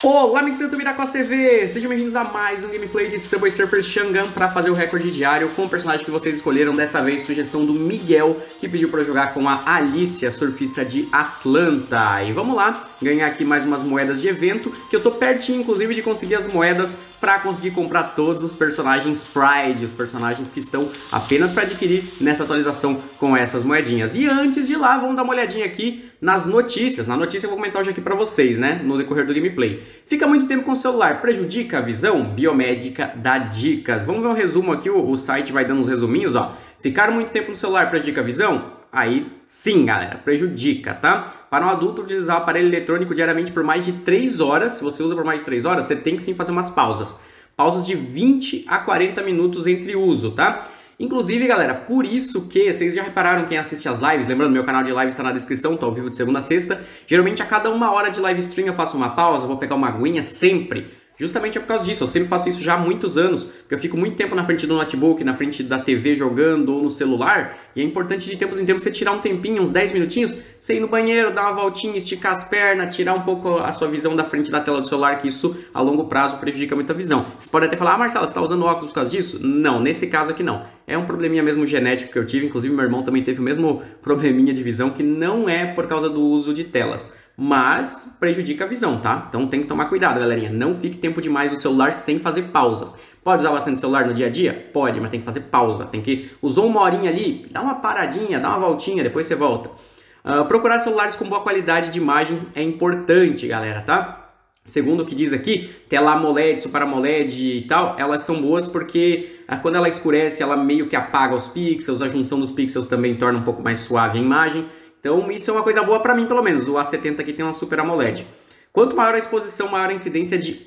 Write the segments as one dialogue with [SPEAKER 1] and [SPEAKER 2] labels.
[SPEAKER 1] Olá, amigos do YouTube da Costa TV! Sejam bem-vindos a mais um gameplay de Subway Surfers Shangan para fazer o recorde diário com o personagem que vocês escolheram. Dessa vez, sugestão do Miguel, que pediu para eu jogar com a Alicia, surfista de Atlanta. E vamos lá, ganhar aqui mais umas moedas de evento, que eu tô pertinho, inclusive, de conseguir as moedas para conseguir comprar todos os personagens Pride, os personagens que estão apenas para adquirir nessa atualização com essas moedinhas. E antes de ir lá, vamos dar uma olhadinha aqui nas notícias. Na notícia eu vou comentar hoje aqui para vocês, né, no decorrer do gameplay. Fica muito tempo com o celular, prejudica a visão? Biomédica dá dicas. Vamos ver um resumo aqui, o site vai dando uns resuminhos, ó. Ficar muito tempo no celular prejudica a visão? Aí sim, galera, prejudica, tá? Para um adulto utilizar o aparelho eletrônico diariamente por mais de 3 horas, se você usa por mais de 3 horas, você tem que sim fazer umas pausas. Pausas de 20 a 40 minutos entre uso, tá? Inclusive, galera, por isso que vocês já repararam quem assiste as lives, lembrando, meu canal de lives está na descrição, tá ao vivo de segunda a sexta. Geralmente a cada 1 hora de live stream eu faço uma pausa, vou pegar uma aguinha sempre. Justamente é por causa disso, eu sempre faço isso já há muitos anos, porque eu fico muito tempo na frente do notebook, na frente da TV jogando ou no celular, e é importante de tempos em tempos você tirar um tempinho, uns 10 minutinhos, você ir no banheiro, dar uma voltinha, esticar as pernas, tirar um pouco a sua visão da frente da tela do celular, que isso a longo prazo prejudica muito a visão. Vocês podem até falar, ah, Marcelo, você está usando óculos por causa disso? Não, nesse caso aqui não. É um probleminha mesmo genético que eu tive, inclusive meu irmão também teve o mesmo probleminha de visão, que não é por causa do uso de telas, mas prejudica a visão, tá? Então tem que tomar cuidado, galerinha. Não fique tempo demais no celular sem fazer pausas. Pode usar bastante o celular no dia a dia? Pode, mas tem que fazer pausa. Tem que... Usou 1 horinha ali, dá uma paradinha, dá uma voltinha, depois você volta. Procurar celulares com boa qualidade de imagem é importante, galera, tá? Segundo o que diz aqui, tela AMOLED, Super AMOLED e tal, elas são boas porque quando ela escurece, ela meio que apaga os pixels, a junção dos pixels também torna um pouco mais suave a imagem. Então isso é uma coisa boa para mim, pelo menos. O A70 aqui tem uma Super AMOLED. Quanto maior a exposição, maior a incidência de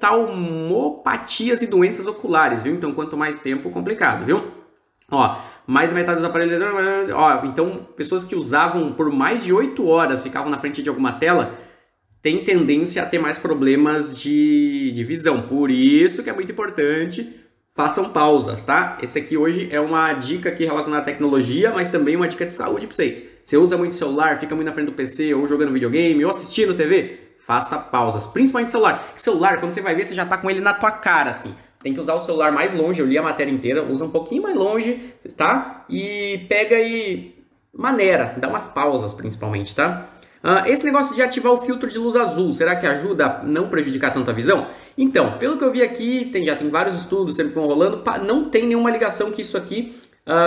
[SPEAKER 1] oftalmopatias e doenças oculares, viu? Então quanto mais tempo, complicado, viu? Ó, mais da metade dos aparelhos... Ó, então pessoas que usavam por mais de 8 horas, ficavam na frente de alguma tela, tem tendência a ter mais problemas de visão. Por isso que é muito importante, façam pausas, tá? Esse aqui hoje é uma dica aqui relacionada à tecnologia, mas também uma dica de saúde para vocês. Você usa muito celular, fica muito na frente do PC, ou jogando videogame, ou assistindo TV, faça pausas, principalmente celular. Celular, quando você vai ver, você já tá com ele na tua cara, assim. Tem que usar o celular mais longe, eu li a matéria inteira, usa um pouquinho mais longe, tá? E pega e maneira, dá umas pausas principalmente, tá? Esse negócio de ativar o filtro de luz azul, será que ajuda a não prejudicar tanto a visão? Então, pelo que eu vi aqui, já tem vários estudos sempre vão rolando, não tem nenhuma ligação que isso aqui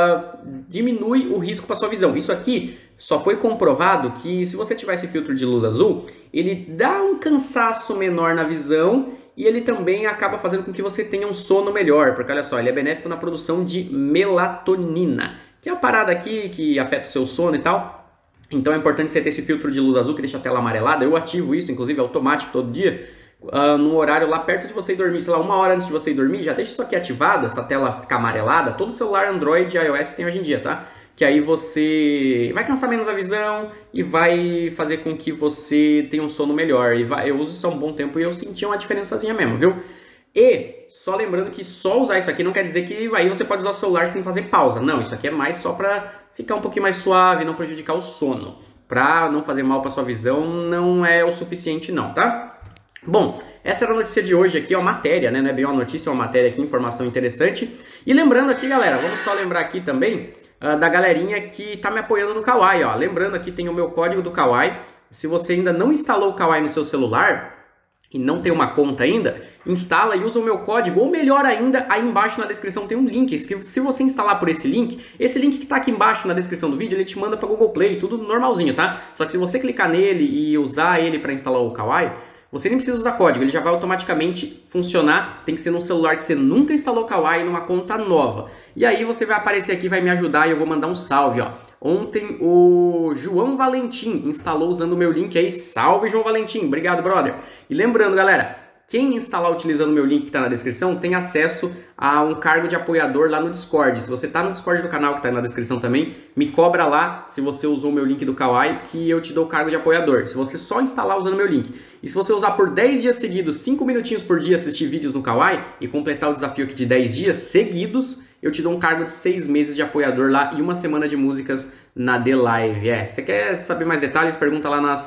[SPEAKER 1] diminui o risco para sua visão. Isso aqui só foi comprovado que se você tiver esse filtro de luz azul, ele dá um cansaço menor na visão e ele também acaba fazendo com que você tenha um sono melhor, porque olha só, ele é benéfico na produção de melatonina, que é uma parada aqui que afeta o seu sono e tal. Então é importante você ter esse filtro de luz azul que deixa a tela amarelada. Eu ativo isso, inclusive, automático todo dia. No horário lá perto de você dormir, sei lá, 1 hora antes de você dormir, já deixa isso aqui ativado, essa tela ficar amarelada. Todo celular Android e iOS tem hoje em dia, tá? Que aí você vai cansar menos a visão e vai fazer com que você tenha um sono melhor. Eu uso isso há um bom tempo e eu senti uma diferençazinha mesmo, viu? E só lembrando que só usar isso aqui não quer dizer que aí você pode usar o celular sem fazer pausa. Não, isso aqui é mais só pra ficar um pouquinho mais suave, não prejudicar o sono. Pra não fazer mal pra sua visão, não é o suficiente não, tá? Bom, essa era a notícia de hoje aqui, ó, matéria, né? Não é bem uma notícia, é uma matéria aqui, informação interessante. E lembrando aqui, galera, vamos só lembrar aqui também da galerinha que tá me apoiando no Kawaii, ó. Lembrando aqui, tem o meu código do Kawaii. Se você ainda não instalou o Kawaii no seu celular e não tem uma conta ainda, instala e usa o meu código, ou melhor ainda, aí embaixo na descrição tem um link, se você instalar por esse link que está aqui embaixo na descrição do vídeo, ele te manda para Google Play, tudo normalzinho, tá? Só que se você clicar nele e usar ele para instalar o Kawaii, você nem precisa usar código, ele já vai automaticamente funcionar, tem que ser num celular que você nunca instalou o Kawaii, numa conta nova. E aí você vai aparecer aqui, vai me ajudar e eu vou mandar um salve, ó. Ontem o João Valentim instalou usando o meu link aí, salve João Valentim, obrigado brother. E lembrando galera, quem instalar utilizando o meu link que está na descrição tem acesso a um cargo de apoiador lá no Discord. Se você está no Discord do canal que está na descrição também, me cobra lá se você usou o meu link do Kawaii que eu te dou o cargo de apoiador. Se você só instalar usando o meu link. E se você usar por 10 dias seguidos, 5 minutinhos por dia assistir vídeos no Kawaii e completar o desafio aqui de 10 dias seguidos, eu te dou um cargo de 6 meses de apoiador lá e 1 semana de músicas na The Live. Você quer saber mais detalhes? Pergunta lá nas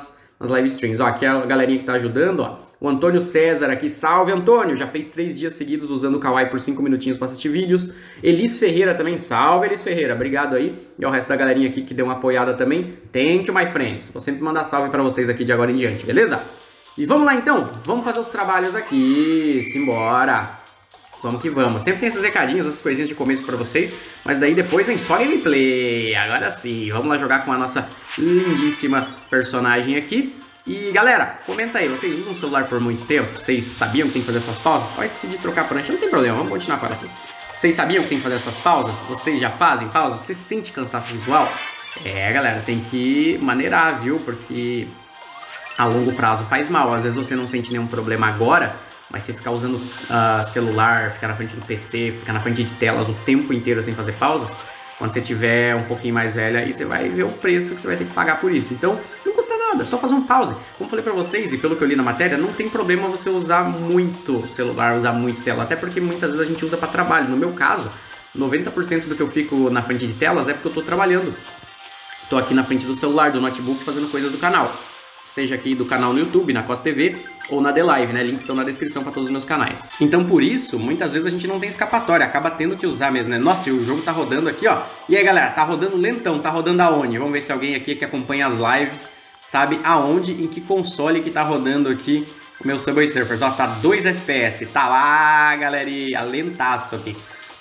[SPEAKER 1] nas live streams. Ó, aqui é a galerinha que tá ajudando, ó. O Antônio César aqui, salve Antônio, já fez 3 dias seguidos usando o Kawaii por 5 minutinhos para assistir vídeos. Elis Ferreira também, salve Elis Ferreira, obrigado aí. E ao resto da galerinha aqui que deu uma apoiada também, thank you my friends. Vou sempre mandar salve para vocês aqui de agora em diante, beleza? E vamos lá então, vamos fazer os trabalhos aqui, simbora. Vamos que vamos. Sempre tem esses recadinhos, essas coisinhas de começo pra vocês, mas daí depois vem só gameplay. Agora sim, vamos lá jogar com a nossa lindíssima personagem aqui. E galera, comenta aí, vocês usam o celular por muito tempo? Vocês sabiam que tem que fazer essas pausas? Eu esqueci de trocar a prancha, não tem problema, vamos continuar com ela aqui. Vocês sabiam que tem que fazer essas pausas? Vocês já fazem pausas? Você sente cansaço visual? É galera, tem que maneirar, viu? Porque a longo prazo faz mal. Às vezes você não sente nenhum problema agora, mas você ficar usando celular, ficar na frente do PC, ficar na frente de telas o tempo inteiro sem fazer pausas, quando você tiver um pouquinho mais velho aí, você vai ver o preço que você vai ter que pagar por isso. Então, não custa nada, é só fazer um pause. Como eu falei pra vocês, e pelo que eu li na matéria, não tem problema você usar muito celular, usar muito tela, até porque muitas vezes a gente usa para trabalho. No meu caso, 90% do que eu fico na frente de telas é porque eu tô trabalhando. Tô aqui na frente do celular, do notebook, fazendo coisas do canal. Seja aqui do canal no YouTube, na Costa TV, ou na The Live, né? Links estão na descrição para todos os meus canais. Então, por isso, muitas vezes a gente não tem escapatória, acaba tendo que usar mesmo, né? Nossa, e o jogo tá rodando aqui, ó. E aí, galera, tá rodando lentão, tá rodando aonde? Vamos ver se alguém aqui que acompanha as lives sabe aonde, em que console que tá rodando aqui o meu Subway Surfers. Ó, tá 2 FPS, tá lá, galerinha, lentaço aqui.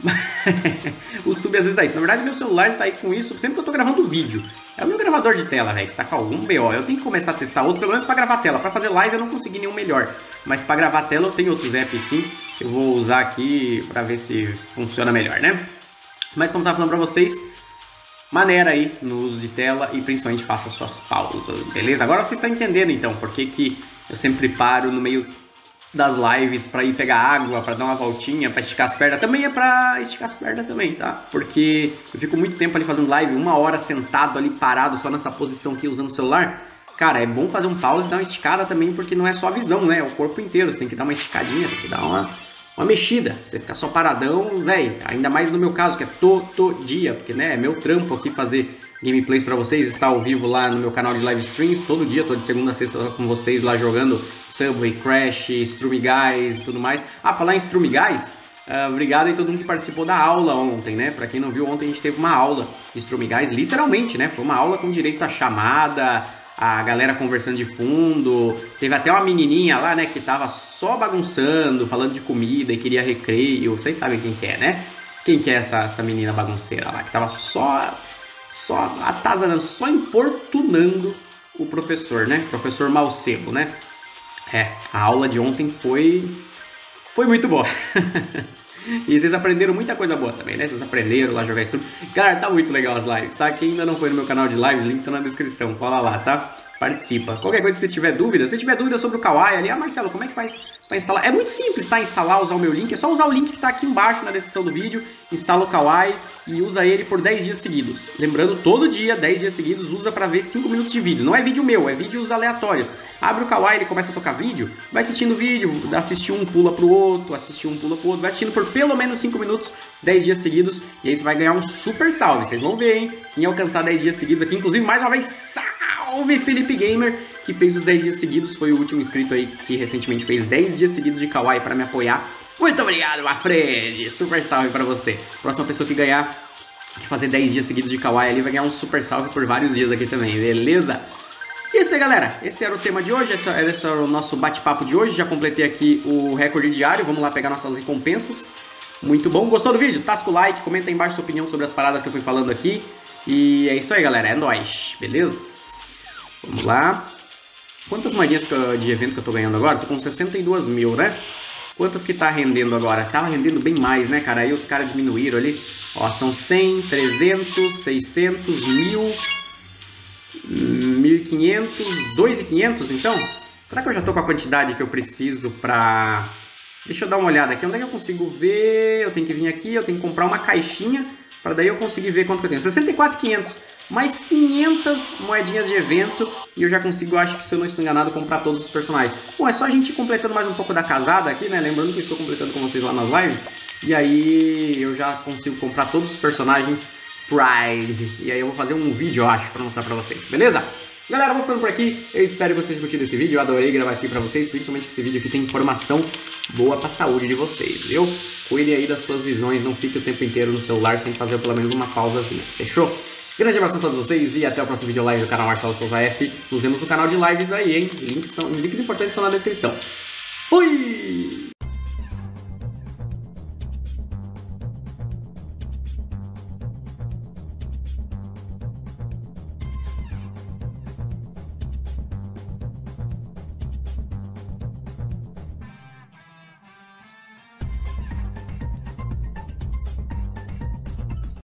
[SPEAKER 1] O sub às vezes dá isso. Na verdade, meu celular ele tá aí com isso sempre que eu tô gravando vídeo. É o meu gravador de tela, velho, que tá com algum BO. Eu tenho que começar a testar outro, pelo menos pra gravar tela. Pra fazer live eu não consegui nenhum melhor. Mas pra gravar tela eu tenho outros apps sim, que eu vou usar aqui pra ver se funciona melhor, né? Mas como eu tava falando pra vocês, maneira aí no uso de tela e principalmente faça suas pausas, beleza? Agora vocês estão entendendo então por que eu sempre paro no meio das lives para ir pegar água, para dar uma voltinha, para esticar as pernas. Também é para esticar as pernas também, tá? Porque eu fico muito tempo ali fazendo live, 1 hora sentado ali parado só nessa posição aqui usando o celular. Cara, é bom fazer um pause e dar uma esticada também, porque não é só a visão, né? É o corpo inteiro, você tem que dar uma esticadinha, tem que dar uma mexida. Você ficar só paradão, velho, ainda mais no meu caso, que é todo dia, porque né, é meu trampo aqui fazer gameplays pra vocês, está ao vivo lá no meu canal de live streams, todo dia, tô de segunda a sexta com vocês lá jogando Subway, Crash, Strumy Guys e tudo mais. Ah, falar em Strumy Guys, obrigado aí todo mundo que participou da aula ontem, né? Pra quem não viu, ontem a gente teve uma aula de Strumy Guys, literalmente, né? Foi uma aula com direito à chamada, a galera conversando de fundo, teve até uma menininha lá, né, que tava só bagunçando, falando de comida e queria recreio, vocês sabem quem que é, né? Quem que é essa menina bagunceira lá, que tava só atazanando, só importunando o professor, né? Professor Malcebo, né? A aula de ontem foi muito boa. E vocês aprenderam muita coisa boa também, né? Vocês aprenderam lá a jogar Strumy. Cara, tá muito legal as lives, tá? Quem ainda não foi no meu canal de lives, link tá na descrição, cola lá, tá? Participa. Qualquer coisa que você tiver dúvida, se tiver dúvida sobre o Kawaii ali, Marcelo, como é que faz pra instalar? É muito simples, tá? Instalar, usar o meu link, é só usar o link que tá aqui embaixo na descrição do vídeo, instala o Kawaii e usa ele por 10 dias seguidos. Lembrando, todo dia, 10 dias seguidos, usa pra ver 5 minutos de vídeo. Não é vídeo meu, é vídeos aleatórios. Abre o Kawaii, ele começa a tocar vídeo, vai assistindo vídeo, assistir um, pula pro outro, assistir um, pula pro outro, vai assistindo por pelo menos 5 minutos, 10 dias seguidos, e aí você vai ganhar um super salve. Vocês vão ver, hein? Quem alcançar 10 dias seguidos aqui, inclusive, mais uma vez, salve Felipe Gamer, que fez os 10 dias seguidos, foi o último inscrito aí que recentemente fez 10 dias seguidos de Kawaii para me apoiar. Muito obrigado, Mafred! Super salve para você. Próxima pessoa que ganhar, que fazer 10 dias seguidos de Kawaii ali, vai ganhar um super salve por vários dias aqui também, beleza? Isso aí, galera, esse era o tema de hoje, esse era o nosso bate-papo de hoje. Já completei aqui o recorde diário, vamos lá pegar nossas recompensas. Muito bom, gostou do vídeo? Tasca o like, comenta aí embaixo sua opinião sobre as paradas que eu fui falando aqui. E é isso aí, galera, é nóis, beleza? Vamos lá. Quantas moedinhas de evento que eu tô ganhando agora? Tô com 62 mil, né? Quantas que tá rendendo agora? Tava rendendo bem mais, né, cara? Aí os caras diminuíram ali. Ó, são 100, 300, 600, 1000, 1500, 2.500, então? Será que eu já tô com a quantidade que eu preciso pra... Deixa eu dar uma olhada aqui. Onde é que eu consigo ver? Eu tenho que vir aqui, eu tenho que comprar uma caixinha para daí eu conseguir ver quanto que eu tenho. 64.500, mais 500 moedinhas de evento e eu já consigo, acho que se eu não estou enganado, comprar todos os personagens. Bom, é só a gente ir completando mais um pouco da casada aqui, né? Lembrando que eu estou completando com vocês lá nas lives. E aí eu já consigo comprar todos os personagens Pride. E aí eu vou fazer um vídeo, eu acho, para mostrar para vocês, beleza? Galera, eu vou ficando por aqui. Eu espero que vocês tenham curtido esse vídeo. Eu adorei gravar isso aqui pra vocês, principalmente que esse vídeo aqui tem informação boa pra saúde de vocês, viu? Cuidem aí das suas visões, não fique o tempo inteiro no celular sem fazer pelo menos uma pausazinha, fechou? Grande abraço a todos vocês e até o próximo vídeo live do canal Marcelo Souza F. Nos vemos no canal de lives aí, hein? Links importantes estão na descrição. Fui!